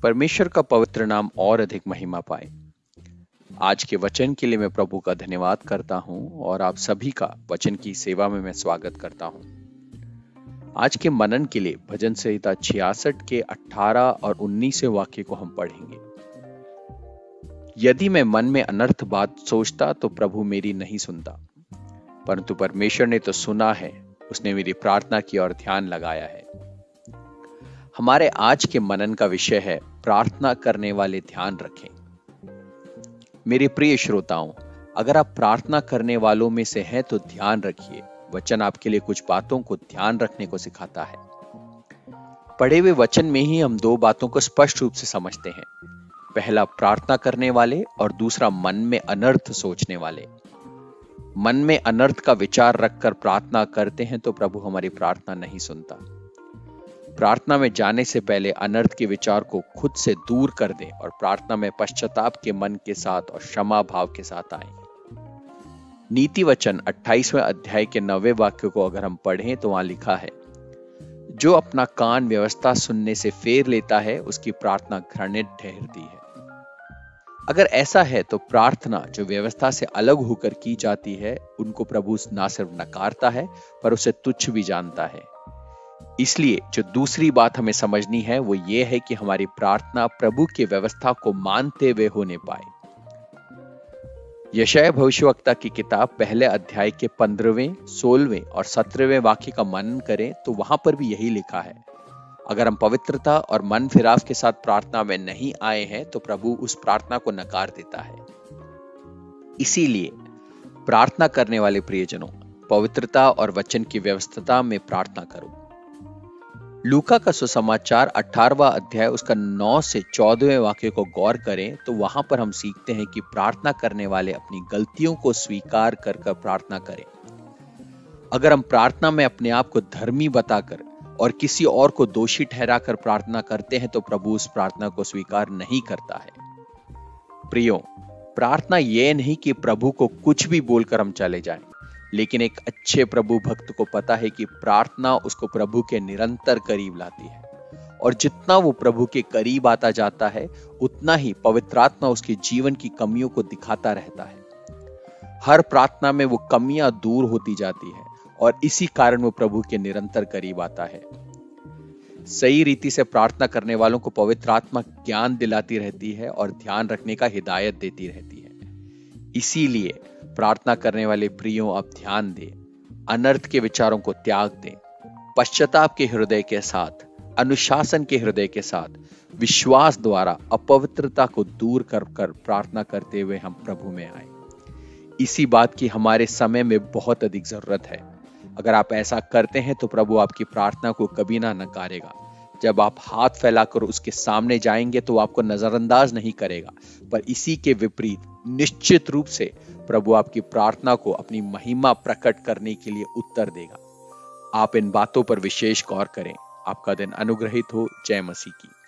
परमेश्वर का पवित्र नाम और अधिक महिमा पाए। आज के वचन के लिए मैं प्रभु का धन्यवाद करता हूं और आप सभी का वचन की सेवा में मैं स्वागत करता हूं। आज के मनन के लिए भजन संहिता 66 के 18 और 19वें वाक्य को हम पढ़ेंगे। यदि मैं मन में अनर्थ बात सोचता तो प्रभु मेरी नहीं सुनता, परंतु परमेश्वर ने तो सुना है, उसने मेरी प्रार्थना की और ध्यान लगाया है। हमारे आज के मनन का विषय है प्रार्थना करने वाले ध्यान रखें। मेरे प्रिय श्रोताओं, अगर आप प्रार्थना करने वालों में से हैं तो ध्यान रखिए, वचन आपके लिए कुछ बातों को ध्यान रखने को सिखाता है। पढ़े हुए वचन में ही हम दो बातों को स्पष्ट रूप से समझते हैं। पहला प्रार्थना करने वाले और दूसरा मन में अनर्थ सोचने वाले। मन में अनर्थ का विचार रखकर प्रार्थना करते हैं तो प्रभु हमारी प्रार्थना नहीं सुनता। प्रार्थना में जाने से पहले अनर्थ के विचार को खुद से दूर कर दें और प्रार्थना में पश्चाताप के मन के साथ और क्षमा भाव के साथ आएं। नीति वचन 28वें अध्याय के 9वें वाक्य को अगर हम पढ़ें तो वहां लिखा है, जो अपना कान व्यवस्था सुनने से फेर लेता है उसकी प्रार्थना घृणित ठहरती है। अगर ऐसा है तो प्रार्थना जो व्यवस्था से अलग होकर की जाती है उनको प्रभु ना सिर्फ नकारता है पर उसे तुच्छ भी जानता है। इसलिए जो दूसरी बात हमें समझनी है वो ये है कि हमारी प्रार्थना प्रभु की व्यवस्था को मानते हुए होने पाए। यशायाह भविष्यवक्ता की किताब पहले अध्याय के 15वें, 16वें और 17वें वाक्य का मनन करें तो वहां पर भी यही लिखा है। अगर हम पवित्रता और मन फिराव के साथ प्रार्थना में नहीं आए हैं तो प्रभु उस प्रार्थना को नकार देता है। इसीलिए प्रार्थना करने वाले प्रियजनों, पवित्रता और वचन की व्यवस्था में प्रार्थना करो। लूका का सुसमाचार 18वां अध्याय उसका 9 से 14वें वाक्य को गौर करें तो वहां पर हम सीखते हैं कि प्रार्थना करने वाले अपनी गलतियों को स्वीकार कर प्रार्थना करें। अगर हम प्रार्थना में अपने आप को धर्मी बताकर और किसी और को दोषी ठहराकर प्रार्थना करते हैं तो प्रभु उस प्रार्थना को स्वीकार नहीं करता है। प्रियो, प्रार्थना यह नहीं कि प्रभु को कुछ भी बोलकर हम चले जाएं, लेकिन एक अच्छे प्रभु भक्त को पता है कि प्रार्थना उसको प्रभु के निरंतर करीब लाती है और जितना वो प्रभु के करीब आता जाता है उतना ही पवित्र आत्मा उसके जीवन की कमियों को दिखाता रहता है। हर प्रार्थना में वो कमियां दूर होती जाती है और इसी कारण वो प्रभु के निरंतर करीब आता है। सही रीति से प्रार्थना करने वालों को पवित्र आत्मा ज्ञान दिलाती रहती है और ध्यान रखने का हिदायत देती रहती है। इसीलिए प्रार्थना करने वाले प्रियों, आप ध्यान दें, अनर्थ के विचारों को त्याग दें, पश्चाताप के हृदय के साथ, अनुशासन के हृदय के साथ, विश्वास द्वारा अपवित्रता को दूर कर प्रार्थना करते हुए हम प्रभु में आए। इसी बात की हमारे समय में बहुत अधिक जरूरत है। अगर आप ऐसा करते हैं तो प्रभु आपकी प्रार्थना को कभी ना नकारेगा। जब आप हाथ फैलाकर उसके सामने जाएंगे तो आपको नजरअंदाज नहीं करेगा, पर इसी के विपरीत निश्चित रूप से प्रभु आपकी प्रार्थना को अपनी महिमा प्रकट करने के लिए उत्तर देगा। आप इन बातों पर विशेष गौर करें। आपका दिन अनुग्रहित हो। जय मसीह की।